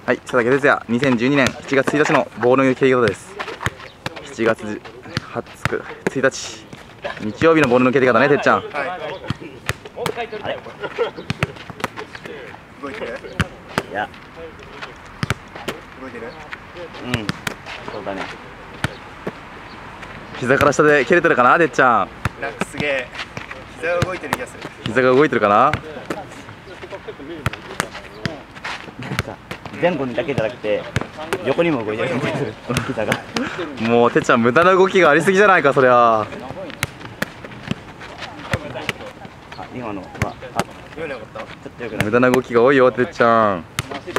はい、佐竹哲也、2012年7月1日のボールの蹴り方です。7月1日、日曜日のボールの蹴り方ね、てっちゃん。はい、 動いてる？いや。動いてる？うん、そうだね。 膝から下で蹴れてるかな、てっちゃん。 なんかすげえ、膝が動いてる気がする。 膝が動いてるかな。 前後にだけじゃなくて横にも動いてる気がする。膝がもうてっちゃん無駄な動きがありすぎじゃないか、そりゃ。 今のは無駄な動きが多いよ、てっちゃん。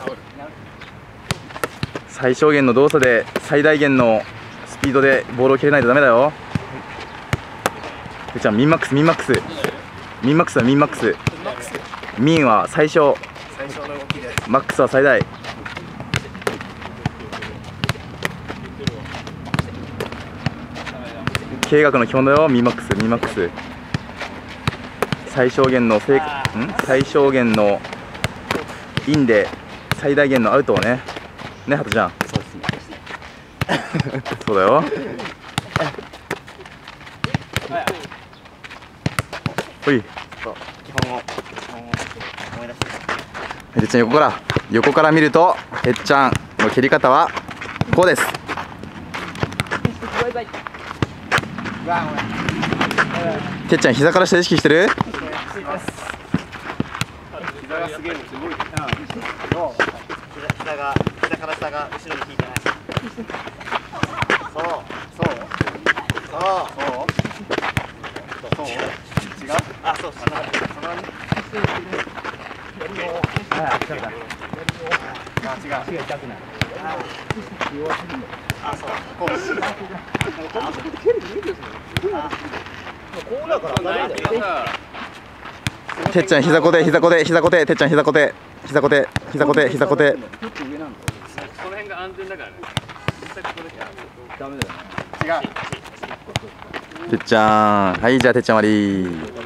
最小限の動作で最大限のスピードでボールを蹴れないとダメだよ。てっちゃん、ミンマックスミンマックスミンマックスだ、ミンマックス。ミンは最小、マックスは最大。経営学の基本だよ、ミンマックスミンマックス。最小限のインで最大限のアウトをね、ね、ハトちゃん。 そうですね。 そうだよ。ほい。 基本を思い出して。 てっちゃん、横から見るとてっちゃんの蹴り方はこうです。てっちゃん、膝から下意識してる？ 膝がすげえのすごい。膝から下が後ろに引いてない。そう違う？あ、そうそのあ、違う。あ、そう。こう。 てっちゃん、膝固定、てっちゃん、膝固定。 その辺が安全だからね。ダメだよね。違う。 てっちゃん、はい、じゃあてっちゃん終わり。